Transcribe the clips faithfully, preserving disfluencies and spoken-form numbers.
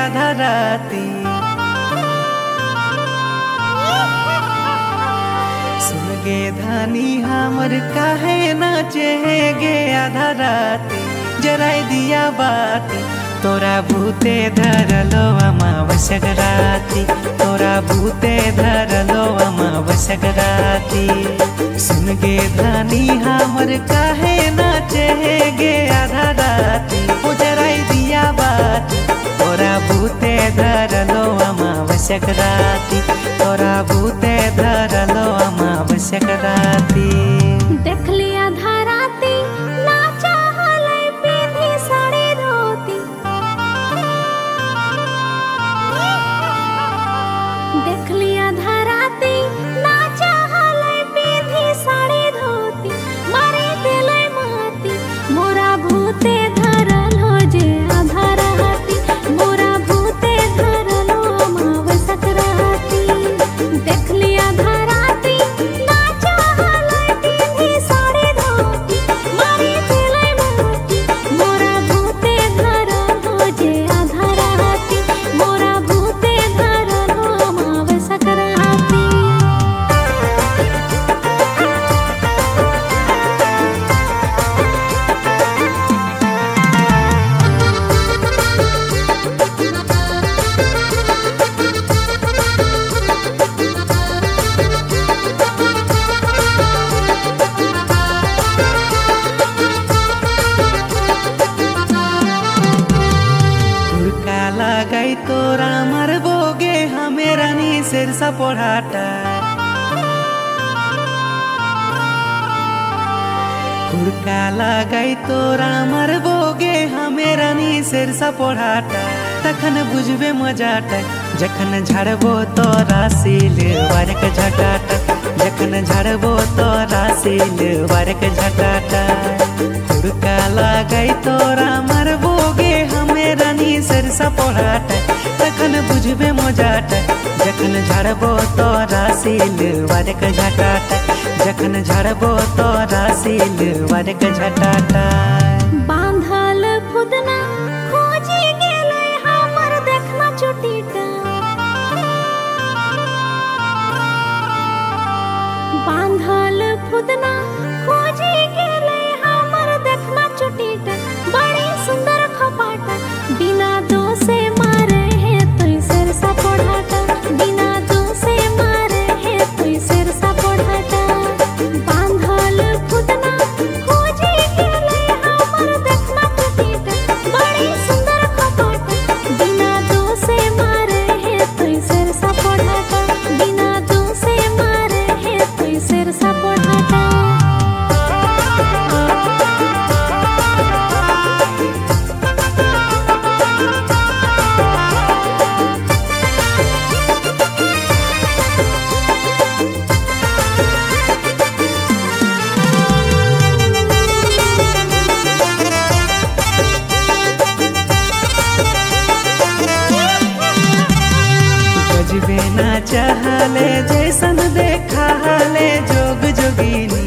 आधा राती। सुन गे धानी हमर काहे नाचे गे आधा राती। जराई दिया बाती तोरा भूते धरलो अमावस्या राती। तोरा भूते धरलो अमावस्या राती। सुन गे धानी हमर काहे नाचे गे आधा राती। ओ जराई दिया बाती तोरा भूते धरलो अमावस्या राती। तोरा भूते धरलो अमावस्या राती। देख लिया धराती नाचा हलै पीधी साड़ी धोती। देख लिया धराती नाचा हलै पीधी साड़ी धोती। मारी दिलै माती मोरा भूते धरल हो जे आधा राती। मोरा भूते धरल हो अमावस्या राती। देख लिया धराती नाचा हलै पीधी साड़ी धोती। मारी दिलै माती मोरा भूते धरल हो जे आधा राती। मोरा भूते धरल हो अमावस्या राती। हुड़का लगाई तोरा मरबोगे हमें रानी सिरसा पोढ़ाटा। हुड़का लगाई तोरा मरबोगे हमें रानी सिरसा पोढ़ाटा। तखन बुझबे मजाटा जखन झड़बो तोरा सिल वारक झटाटा। जखन झड़बो तोरा सिल वारक झटाटा। हुड़का लगाई तोरा मरबोगे हमें रानी सिरसा पोढ़ाटा। तखन बुझबे मजाटा जखन झड़बो तोरा सिल वारक झटाटा। जखन झड़बो तोरा सिल वारक झटाटा। बांधल फुदना खोजी गेलै हमर देखना चुटीटा। बांधल फुदना खोजी गेलै हमर देखना चुटीटा। बड़ी सुंदर खपाटा बिना दोषे मारे है तोय सिरसा पोढ़ाटा। बिना दोषे मारे है तोय सिरसा पोढ़ाटा। बांधल फुदना खोजी गेलै हमर देखना चुटीटा। बड़ी सुंदर खपाटा बिना दोषे मारे है तोय सिरसा पोढ़ाटा। बिना दोषे मारे है तोय सिरसा पोढ़ाटा। गजबे ना चाहले जैसन देखा हाले जोग जोगिनी।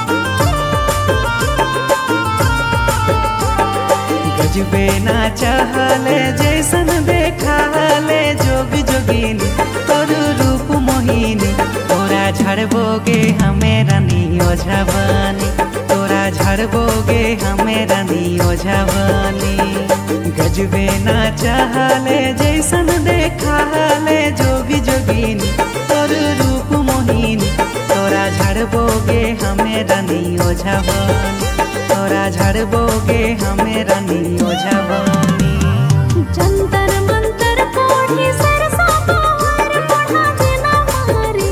गजबे ना चाहले जैसन देखा हाले जोग जोगिनी। तोर रूप मोहिनी तोरा झड़बोगे हमें रानी ओझा बनी। तोरा झड़बोगे हमें रानी ओझा बनी। गजबे ना चाहले जैसन देखा हाले जोगी जोगिनी। तोर रूप मोहिनी तोरा झड़बोगे हमें रानी ओझा बनी। तोरा झड़बोगे हमें रानी ओझा बनी। जंतर मंतर कोढ़ी सरसा बाहर पढ़ा देना मारी।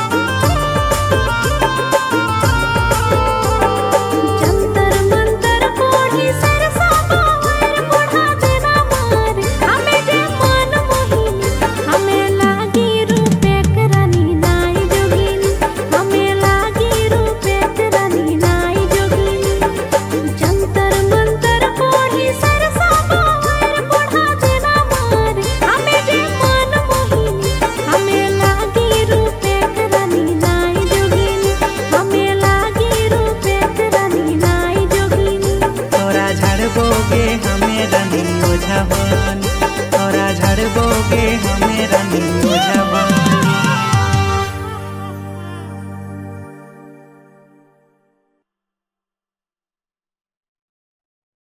जंतर मंतर कोढ़ी सरसा बाहर पढ़ा देना मारी। हमें जे मन मोहिनी हमें लागी रूपे रानी नाई जोगिनी। हमें लागी रूपे रानी नाई जोगिनी। जंतर मंतर कोढ़ी सरसा बाहर पढ़ा देना मारी। हमें जे गे